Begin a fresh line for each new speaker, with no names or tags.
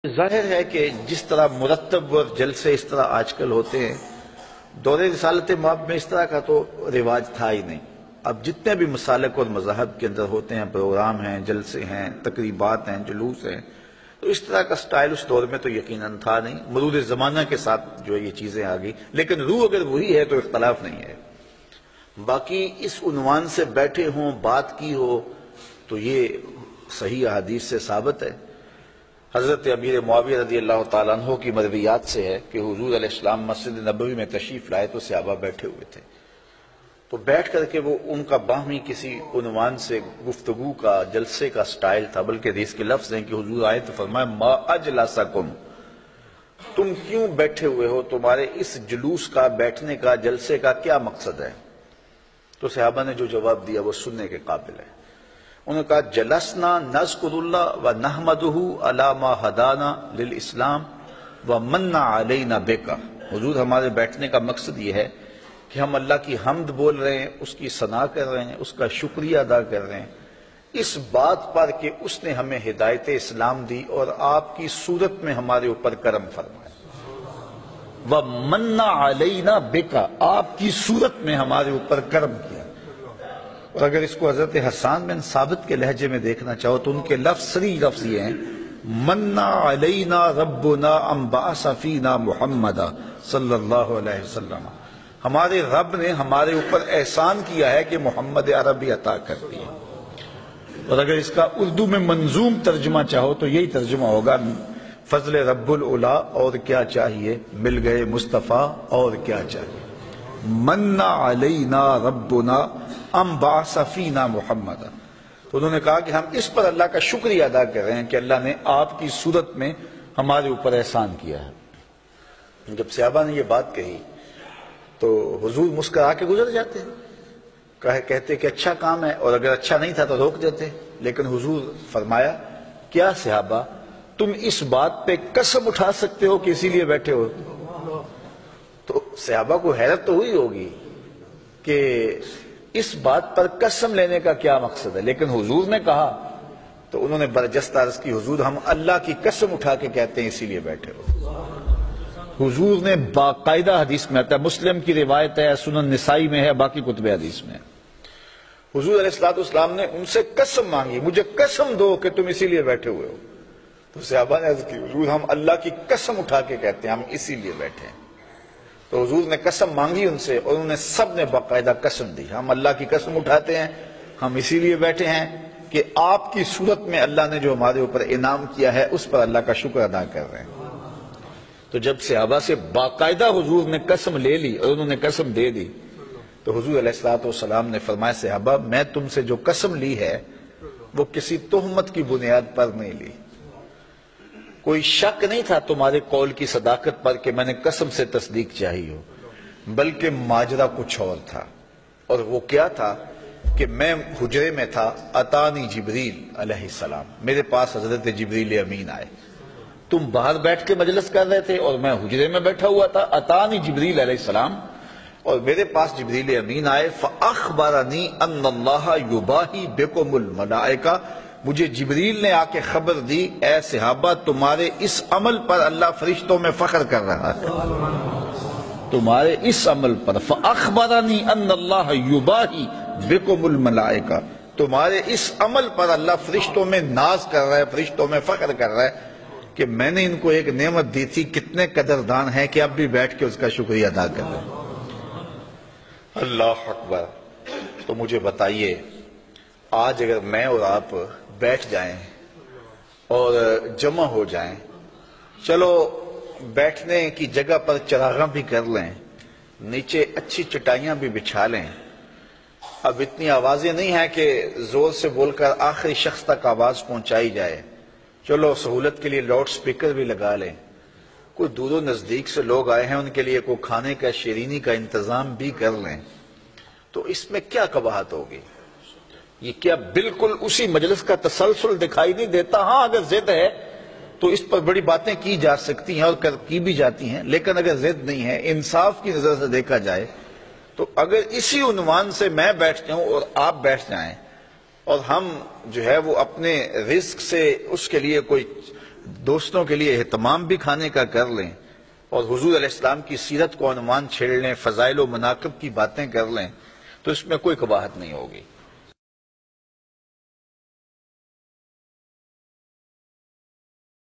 ظاہر ہے کہ جس طرح مرتب اور جلسے اس طرح آج کل ہوتے ہیں، دور رسالت مآب میں اس طرح کا تو رواج تھا ہی نہیں۔ اب جتنے بھی مسالک اور مذاہب کے اندر ہوتے ہیں، پروگرام ہیں، جلسے ہیں، تقریبات ہیں، جلوس ہیں، تو اس طرح کا سٹائل اس دور میں تو یقیناً تھا نہیں۔ مرور زمانہ کے ساتھ جو یہ چیزیں آ گئی، لیکن روح اگر وہی ہے تو اختلاف نہیں ہے۔ باقی اس عنوان سے بیٹھے ہوں، بات کی ہو، تو یہ صحیح احادیث سے ثابت ہے۔ حضرت امیر معاویہ رضی اللہ تعالیٰ عنہ کی مرویات سے ہے کہ حضور علیہ السلام مسجد نبوی میں تشریف لائے تو صحابہ بیٹھے ہوئے تھے، تو بیٹھ کر کے وہ ان کا باہمی کسی عنوان سے گفتگو کا، جلسے کا سٹائل تھا، بلکہ حدیث کے لفظ ہیں کہ حضور آئے تو فرمایا ما اجلسکم، تم کیوں بیٹھے ہوئے ہو، تمہارے اس جلوس کا، بیٹھنے کا، جلسے کا کیا مقصد ہے؟ تو صحابہ نے جو جواب دیا وہ سننے کے قابل ہے۔ انہوں نے کہا جلسنا نذکر اللہ و نحمدہ علی ما ہدانا للاسلام و من علینا بک، حضور ہمارے بیٹھنے کا مقصد یہ ہے کہ ہم اللہ کی حمد بول رہے ہیں، اس کی ثنا کر رہے ہیں، اس کا شکریہ ادا کر رہے ہیں اس بات پر کہ اس نے ہمیں ہدایت اسلام دی اور آپ کی صورت میں ہمارے اوپر کرم فرمایا، وَمَنَّ عَلَيْنَا بِكَ، آپ کی صورت میں ہمارے اوپر کرم کیا۔ اور اگر اس کو حضرت حسان بن ثابت کے لہجے میں دیکھنا چاہو تو ان کے صریح لفظ یہ ہیں مَنَّ عَلَيْنَا رَبُّنَا أَن بَعَثَ فِينَا مُحَمَّدًا صلی اللہ علیہ وسلم، ہمارے رب نے ہمارے اوپر احسان کیا ہے کہ محمد عربی عطا کر دی۔ اور اگر اس کا اردو میں منظوم ترجمہ چاہو تو یہی ترجمہ ہوگا فضل رب العلا، اور کیا چاہیے، مل گئے مصطفیٰ، اور کیا چاہیے۔ من علینا ربنا ام بعث فینا محمد، تو انہوں نے کہا کہ ہم اس پر اللہ کا شکریہ ادا کر رہے ہیں کہ اللہ نے آپ کی صورت میں ہمارے اوپر احسان کیا ہے۔ جب صحابہ نے یہ بات کہی تو حضور مسکرا کے گزر جاتے، کہتے کہ اچھا کام ہے، اور اگر اچھا نہیں تھا تو روک دیتے، لیکن حضور فرمایا کیا صحابہ تم اس بات پہ قسم اٹھا سکتے ہو کہ اسی لیے بیٹھے ہو؟ تو صحابہ کو حیرت تو ہوئی ہوگی کہ اس بات پر قسم لینے کا کیا مقصد ہے، لیکن حضور نے کہا تو انہوں نے برجستہ عرض کی حضور ہم اللہ کی قسم اٹھا کے کہتے ہیں اسی لیے بیٹھے ہو۔ حضور نے باقاعدہ حدیث میں آتا ہے، مسلم کی روایت ہے، سنن نسائی میں ہے، باقی کتب حدیث میں ہے، حضور علیہ السلام نے ان سے قسم مانگی، مجھے قسم دو کہ تم اسی لیے بیٹھے ہوئے ہو۔ تو صحابہ نے عرض کی حضور ہم اللہ کی قسم اٹھا کے کہتے ہیں ہم اسی لیے بیٹھے ہیں۔ تو حضور نے قسم مانگی ان سے، اور انہوں نے سب نے باقاعدہ قسم دی، ہم اللہ کی قسم اٹھاتے ہیں، ہم اسی لیے بیٹھے ہیں کہ آپ کی صورت میں اللہ نے جو ہمارے اوپر انعام کیا ہے اس پر اللہ کا شکر ادا کر رہے ہیں۔ تو جب صحابہ سے باقاعدہ حضور نے قسم لے لی اور انہوں نے قسم دے دی تو حضور علیہ السلام نے فرمایا صحابہ میں تم سے جو قسم لی ہے وہ کسی تہمت کی بنیاد پر نہیں لی، کوئی شک نہیں تھا تمہارے قول کی صداقت پر کہ میں نے قسم سے تصدیق چاہی ہو، بلکہ ماجرا کچھ اور تھا، اور وہ کیا تھا کہ میں حجرے میں تھا، اتانی جبریل علیہ السلام، میرے پاس حضرت جبریل امین آئے، تم باہر بیٹھ کے مجلس کر رہے تھے اور میں حجرے میں بیٹھا ہوا تھا، اتانی جبریل علیہ السلام، اور میرے پاس جبریل امین آئے، فاخبرنی ان اللہ یباہی بکم الملائکہ، مجھے جبریل نے آ کے خبر دی اے صحابہ تمہارے اس عمل پر اللہ فرشتوں میں فخر کر رہا ہے، تمہارے اس عمل پر، فاخبرنی ان اللہ یباہی بکم الملائکہ، تمہارے اس عمل پر اللہ فرشتوں میں ناز کر رہا ہے، فرشتوں میں فخر کر رہا ہے کہ میں نے ان کو ایک نعمت دی تھی، کتنے قدردان ہیں کہ اب بھی بیٹھ کے اس کا شکریہ ادا کر رہے ہیں۔ اللہ اکبر۔ تو مجھے بتائیے آج اگر میں اور آپ بیٹھ جائیں اور جمع ہو جائیں، چلو بیٹھنے کی جگہ پر چراغاں بھی کر لیں، نیچے اچھی چٹائیاں بھی بچھا لیں، اب اتنی آوازیں نہیں ہیں کہ زور سے بول کر آخری شخص تک آواز پہنچائی جائے، چلو سہولت کے لیے لاؤڈ سپیکر بھی لگا لیں، کوئی دور و نزدیک سے لوگ آئے ہیں ان کے لیے کوئی کھانے کا، شیرینی کا انتظام بھی کر لیں، تو اس میں کیا قباحت ہوگی؟ یہ کیا بالکل اسی مجلس کا تسلسل دکھائی نہیں دیتا؟ ہاں اگر ضد ہے تو اس پر بڑی باتیں کی جا سکتی ہیں اور کی بھی جاتی ہیں، لیکن اگر ضد نہیں ہے، انصاف کی نظر سے دیکھا جائے تو اگر اسی عنوان سے میں بیٹھ جاؤں اور آپ بیٹھ جائیں اور ہم جو ہے وہ اپنے رزق سے اس کے لیے کوئی دوستوں کے لیے اہتمام بھی کھانے کا کر لیں اور حضور علیہ السلام کی سیرت کو عنوان چھیڑ لیں، فضائل و مناقب کی باتیں کر لیں، تو اس میں کوئی قباحت نہیں ہوگی۔